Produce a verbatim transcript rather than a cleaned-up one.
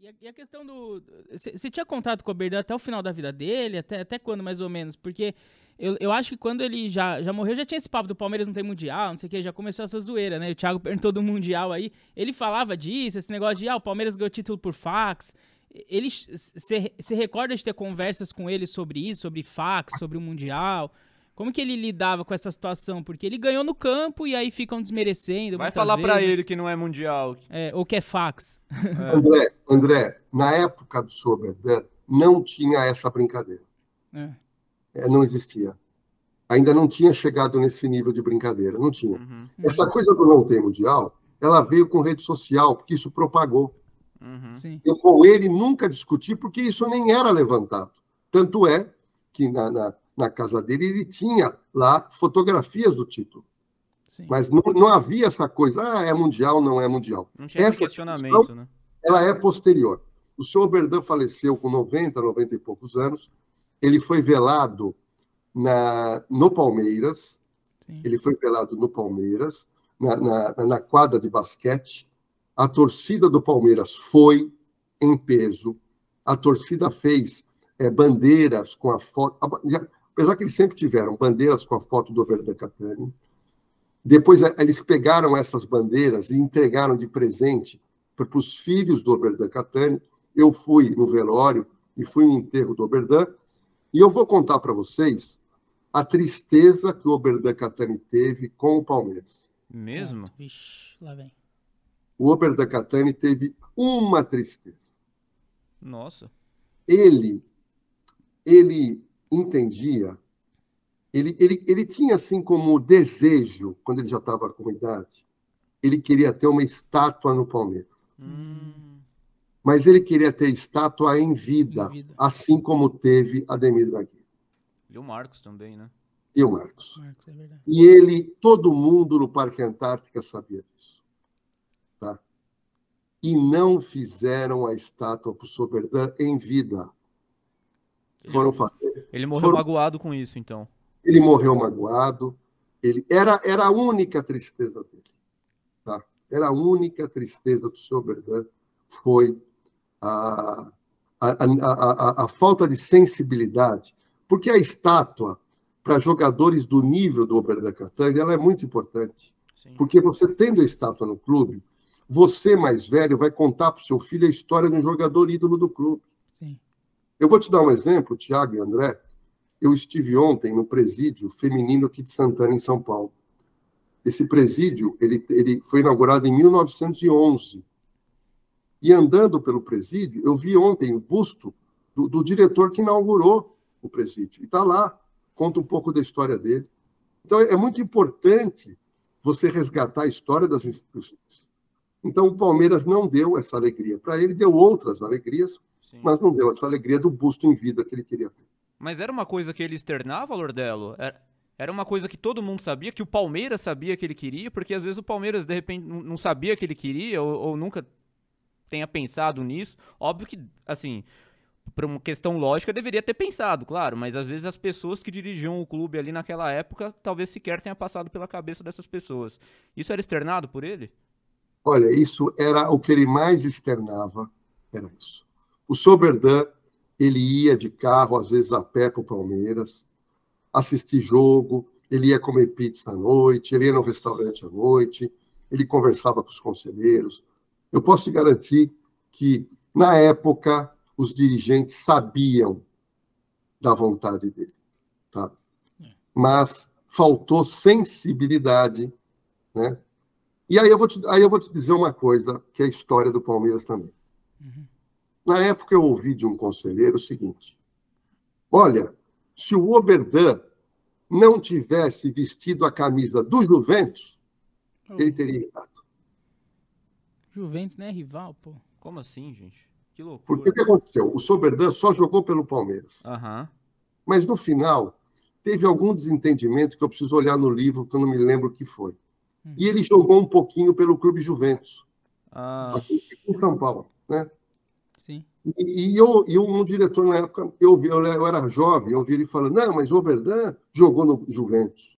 E a, e a questão do... Você tinha contato com o Oberdan até o final da vida dele? Até, até quando, mais ou menos? Porque eu, eu acho que quando ele já, já morreu, já tinha esse papo do Palmeiras não tem Mundial, não sei o que, já começou essa zoeira, né? O Thiago perguntou do Mundial aí. Ele falava disso, esse negócio de, ah, o Palmeiras ganhou título por fax. Ele, você recorda de ter conversas com ele sobre isso, sobre fax, sobre o Mundial? Como que ele lidava com essa situação? Porque ele ganhou no campo e aí ficam desmerecendo. Vai falar vezes, pra ele que não é Mundial. É, ou que é fax. É. André, André, na época do seu Oberdan, não tinha essa brincadeira. É. É, não existia. Ainda não tinha chegado nesse nível de brincadeira, não tinha. Uhum. Essa coisa do não ter Mundial, ela veio com rede social, porque isso propagou. Uhum. Eu com ele nunca discuti, porque isso nem era levantado. Tanto é que na, na, na casa dele ele tinha lá fotografias do título. Sim. Mas não, não havia essa coisa, ah, é Mundial, não é Mundial. Não tinha essa esse questionamento, né? Ela é posterior. O senhor Oberdan faleceu com noventa, noventa e poucos anos. Ele foi velado na, no Palmeiras. Sim. Ele foi velado no Palmeiras, na, na, na quadra de basquete. A torcida do Palmeiras foi em peso. A torcida fez é, bandeiras com a foto... Apesar que eles sempre tiveram bandeiras com a foto do Oberdan Catani. Depois, eles pegaram essas bandeiras e entregaram de presente para os filhos do Oberdan Catani. Eu fui no velório e fui no enterro do Oberdan. E eu vou contar para vocês a tristeza que o Oberdan Catani teve com o Palmeiras. Mesmo? Ah, vixe, lá vem. O Oberdan Catani teve uma tristeza. Nossa. Ele, ele entendia, ele, ele, ele tinha assim como desejo, quando ele já estava com idade, ele queria ter uma estátua no Palmeiras. Hum. Mas ele queria ter estátua em vida, em vida. Assim como teve Ademir da Guia. E o Marcos também, né? E o Marcos. Marcos, é verdade. E ele, todo mundo no Parque Antártica sabia disso. Tá? E não fizeram a estátua para o seu Oberdan em vida. Ele, Foram fazer. Ele morreu Foram... magoado com isso, então. Ele morreu magoado. Ele... Era, era a única tristeza dele. Tá? Era a única tristeza do seu Oberdan. Foi a, a, a, a, a falta de sensibilidade. Porque a estátua, para jogadores do nível do Oberdan Catani, ela é muito importante. Sim. Porque você tendo a estátua no clube, você, mais velho, vai contar para o seu filho a história de um jogador ídolo do clube. Sim. Eu vou te dar um exemplo, Thiago e André. Eu estive ontem no presídio feminino aqui de Santana, em São Paulo. Esse presídio ele, ele foi inaugurado em mil novecentos e onze. E andando pelo presídio, eu vi ontem o busto do, do diretor que inaugurou o presídio. E está lá, conta um pouco da história dele. Então, é muito importante você resgatar a história das instituições. Então, o Palmeiras não deu essa alegria para ele, deu outras alegrias, Sim. mas não deu essa alegria do busto em vida que ele queria ter. Mas era uma coisa que ele externava, Lordello? Era uma coisa que todo mundo sabia, que o Palmeiras sabia que ele queria, porque às vezes o Palmeiras, de repente, não sabia que ele queria, ou, ou nunca tenha pensado nisso. Óbvio que, assim, por uma questão lógica, deveria ter pensado, claro, mas às vezes as pessoas que dirigiam o clube ali naquela época, talvez sequer tenha passado pela cabeça dessas pessoas. Isso era externado por ele? Olha, isso era o que ele mais externava, era isso. O seu Oberdan, ele ia de carro, às vezes a pé para o Palmeiras, assistir jogo, ele ia comer pizza à noite, ele ia no restaurante à noite, ele conversava com os conselheiros. Eu posso te garantir que, na época, os dirigentes sabiam da vontade dele. Tá? Mas faltou sensibilidade, né? E aí eu, vou te, aí eu vou te dizer uma coisa, que é a história do Palmeiras também. Uhum. Na época eu ouvi de um conselheiro o seguinte: olha, se o Oberdan não tivesse vestido a camisa do Juventus, oh. ele teria irritado. Juventus não é rival, pô. Como assim, gente? Que loucura. Porque o que aconteceu? O seu Oberdan só jogou pelo Palmeiras. Uhum. Mas no final, teve algum desentendimento que eu preciso olhar no livro, que eu não me lembro o que foi. Hum. E ele jogou um pouquinho pelo Clube Juventus, ah. aqui em São Paulo, né? Sim. E, e, eu, e um diretor, na época, eu, vi, eu, eu era jovem, eu ouvi ele falando, não, mas o Oberdan jogou no Juventus.